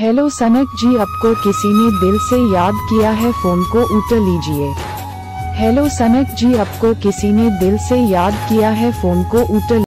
Hello सनक जी, आपको किसी ने दिल से याद किया है, फोन को उठा लीजिए। हेलो सनक जी, आपको किसी ने दिल से याद किया है, फोन को उठा